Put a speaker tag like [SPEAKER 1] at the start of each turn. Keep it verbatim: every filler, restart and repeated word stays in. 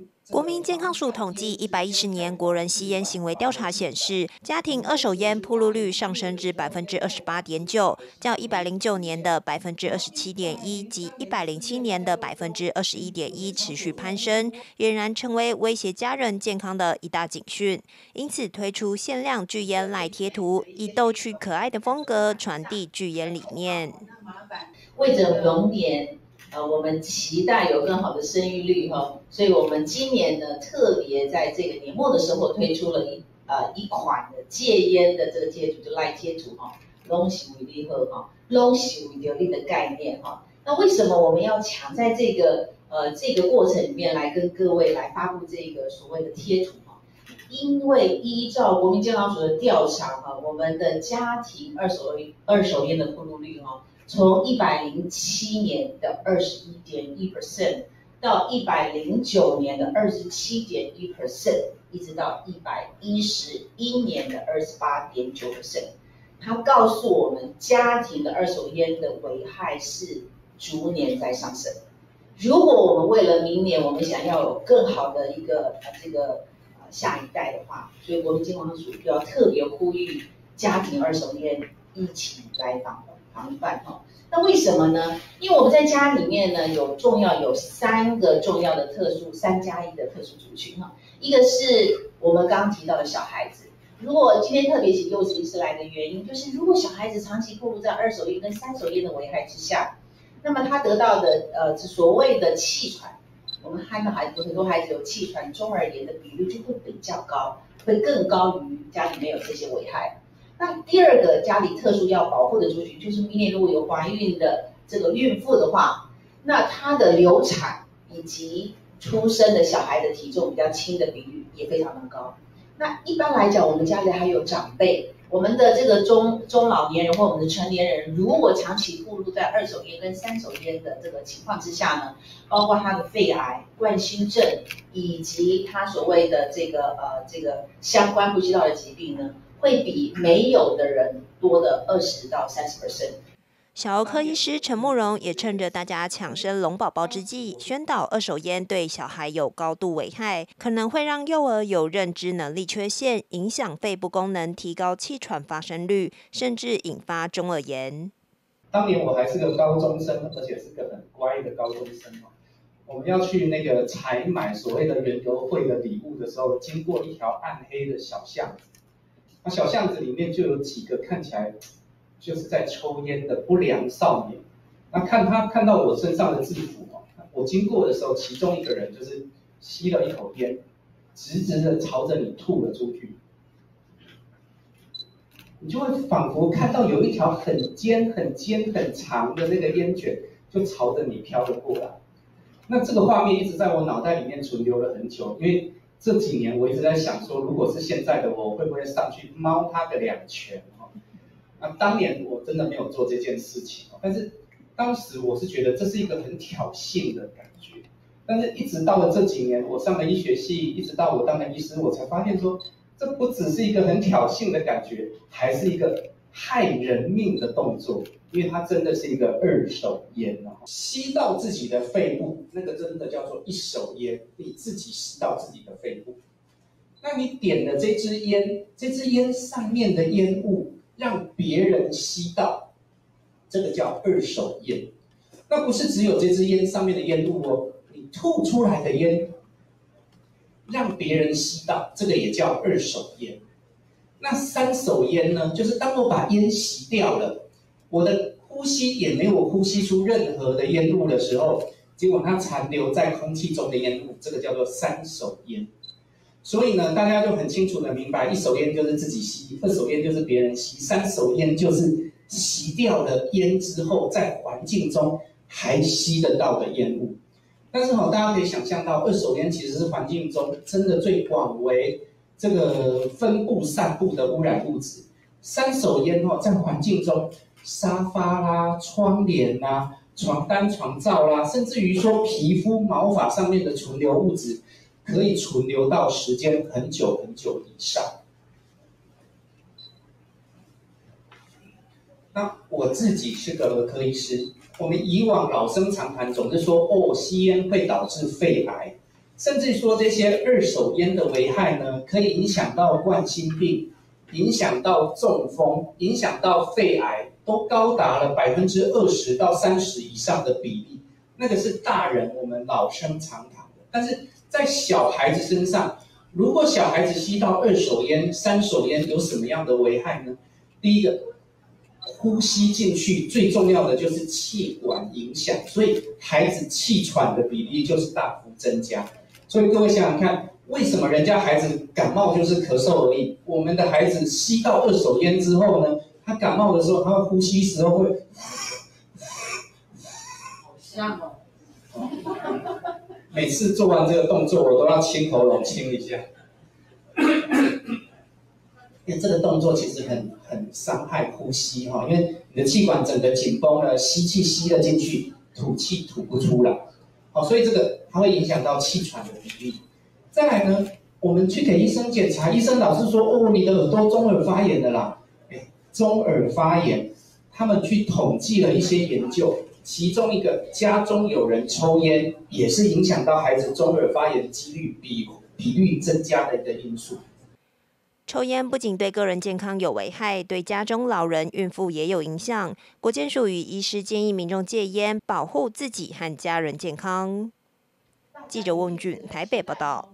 [SPEAKER 1] 国民健康署统计，一百一十年国人吸烟行为调查显示，家庭二手烟暴露率上升至百分之二十八点九，较一百零九年的百分之二十七点一及一百零七年的百分之二十一点一持续攀升，俨然成为威胁家人健康的一大警讯。因此推出限量拒烟赖贴图，以逗趣可爱的风格传递拒烟理念。
[SPEAKER 2] 为着永年。呃，我们期待有更好的生育率哈，所以我们今年呢特别在这个年末的时候推出了一呃一款的戒烟的这个贴图，就赖贴图哈，拢是为你好哈，拢是为着你的概念哈。那为什么我们要抢在这个呃这个过程里面来跟各位来发布这个所谓的贴图哈？因为依照国民健康署的调查哈，我们的家庭二手二手烟的暴露率哈。从一百零七年的二十一点一 percent 到一百零九年的二十七点一 percent， 一直到一百一十一年的二十八点九 percent， 它告诉我们家庭的二手烟的危害是逐年在上升。如果我们为了明年我们想要有更好的一个呃这个呃下一代的话，所以国民健康署要特别呼吁家庭二手烟一起来防防范哈。那为什么呢？因为我们在家里面呢，有重要有三个重要的特殊三加一的特殊族群哈。一个是我们刚刚提到的小孩子，如果今天特别请柚子医师来的原因，就是如果小孩子长期暴露在二手烟跟三手烟的危害之下，那么他得到的呃所谓的气喘，我们看到孩子很多孩子有气喘、中耳炎的比率就会比较高，会更高于家里面有这些危害。那第二个家里特殊要保护的族群，就是明年如果有怀孕的这个孕妇的话，那她的流产以及出生的小孩的体重比较轻的比率也非常的高。那一般来讲，我们家里还有长辈，我们的这个中中老年人或我们的成年人，如果长期暴露在二手烟跟三手烟的这个情况之下呢，包括他的肺癌、冠心症以及他所谓的这个呃这个相关呼吸道的疾病呢，会比没有的人多的二十到三十 percent。
[SPEAKER 1] 小儿科医师陈慕容也趁着大家抢生龙宝宝之际，宣导二手烟对小孩有高度危害，可能会让幼儿有认知能力缺陷，影响肺部功能，提高气喘发生率，甚至引发中耳炎。
[SPEAKER 3] 当年我还是个高中生，而且是个很乖的高中生哦。我们要去那个采买所谓的园游会的礼物的时候，经过一条暗黑的小巷子，那小巷子里面就有几个看起来就是在抽烟的不良少年。那看他看到我身上的制服哦，我经过的时候，其中一个人就是吸了一口烟，直直的朝着你吐了出去。你就会仿佛看到有一条很尖、很尖、很长的那个烟卷，就朝着你飘了过来。那这个画面一直在我脑袋里面存留了很久，因为这几年我一直在想说，如果是现在的我，会不会上去猫他个两拳？那当年我真的没有做这件事情，但是当时我是觉得这是一个很挑衅的感觉。但是一直到了这几年，我上了医学系，一直到我当了医师，我才发现说，这不只是一个很挑衅的感觉，还是一个害人命的动作，因为它真的是一个二手烟哦，吸到自己的肺部，那个真的叫做一手烟，你自己吸到自己的肺部。那你点了这支烟，这支烟上面的烟雾让别人吸到，这个叫二手烟。那不是只有这支烟上面的烟雾哦，你吐出来的烟让别人吸到，这个也叫二手烟。那三手烟呢，就是当我把烟吸掉了，我的呼吸也没有呼吸出任何的烟雾的时候，结果它残留在空气中的烟雾，这个叫做三手烟。所以呢，大家就很清楚的明白，一手烟就是自己吸，二手烟就是别人吸，三手烟就是吸掉了烟之后，在环境中还吸得到的烟雾。但是哈、哦，大家可以想象到，二手烟其实是环境中真的最广为这个分布散布的污染物质。三手烟哦，在环境中，沙发啦、窗帘啦、床单、床罩啦，甚至于说皮肤、毛发上面的存留物质，可以存留到时间很久很久以上。那我自己是个儿科医师，我们以往老生常谈总是说，哦，吸烟会导致肺癌。 甚至说这些二手烟的危害呢，可以影响到冠心病，影响到中风，影响到肺癌，都高达了百分之二十到三十以上的比例。那个是大人我们老生常谈的，但是在小孩子身上，如果小孩子吸到二手烟、三手烟，有什么样的危害呢？第一个，呼吸进去最重要的就是气管影响，所以孩子气喘的比例就是大幅增加。所以各位想想看，为什么人家孩子感冒就是咳嗽而已，我们的孩子吸到二手烟之后呢，他感冒的时候，他会呼吸时候会，
[SPEAKER 2] 好像哦。
[SPEAKER 3] 每次做完这个动作，我都要清喉咙清一下。因为这个动作其实很很伤害呼吸哈，因为你的气管整个紧绷了，吸气吸了进去，吐气吐不出来，好，所以这个它会影响到气喘的比例。再来呢，我们去给医生检查，医生老是说哦，你的耳朵中耳发炎的啦，哎，中耳发炎，他们去统计了一些研究，其中一个家中有人抽烟，也是影响到孩子中耳发炎几率比比率增加的一个因素。
[SPEAKER 1] 抽烟不仅对个人健康有危害，对家中老人、孕妇也有影响。国健署与医师建议民众戒烟，保护自己和家人健康。记者翁俊台北报道。